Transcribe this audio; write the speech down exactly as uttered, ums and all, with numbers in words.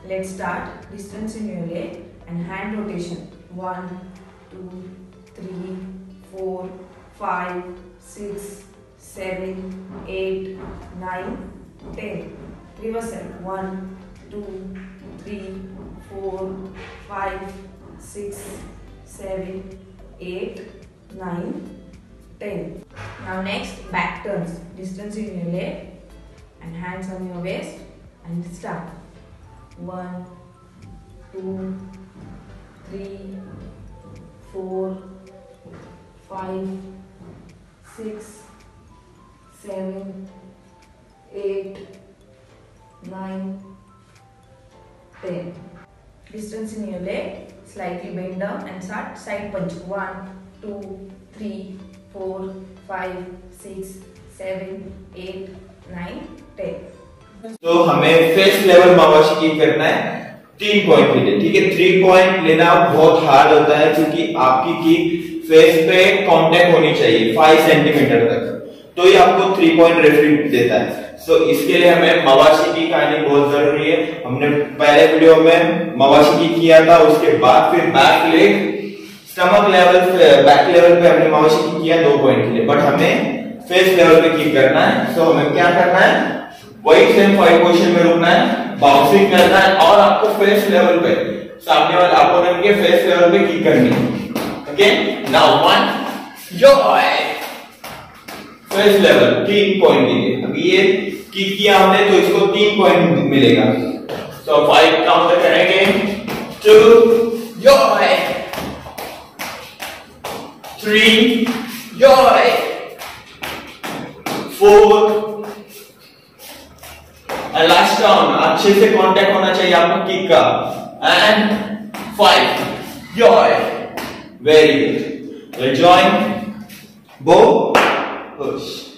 Let's start. Distance in your leg and hand rotation. One, two, three, four, five, six, seven, eight, nine, ten. Reversal. One, two, three, four, five, six, seven, eight, nine, ten. Now next, back turns. Distance in your leg and hands on your waist and start. One, two, three, four, five, six, seven, eight, nine, ten. Distance in your leg, slightly bend down and start side punch. One, two, three, four, five, six, seven, eight, nine, ten. तो हमें face level मावाशी की करना है तीन point के लिए, ठीक है। थ्री पॉइंट लेना बहुत हार्ड होता है क्योंकि आपकी किक फेस पे कांटेक्ट होनी चाहिए फाइव सेंटीमीटर तक, तो ये आपको थ्री पॉइंट रेफरी देता है। सो so, इसके लिए हमें मवाशी की आनी बहुत जरूरी है। हमने पहले वीडियो में मवाशी की किया था, उसके बाद फिर back leg stomach level back level पे हमने मवाशी की किया दो पॉइंट के लिए, बट हमें फेस लेवल पे किक करना है। सो so, हमें क्या करना है, वही सेम फाइव पोजीशन में रुकना है, बाउंसिंग करना है और आपको फेस लेवल पे सामने वाले अपोनेंट के फेस लेवल पे किक करनी है। Okay, now one joy face level तीन पॉइंट दिए। अभी ये किक किया हमने तो इसको तीन पॉइंट मिलेगा। सो फाइव काउंट करेंगे, two joy, three joy, four and last down, अच्छे से कांटेक्ट होना चाहिए आपको किक का, and five joy, very good. Join, bow, push.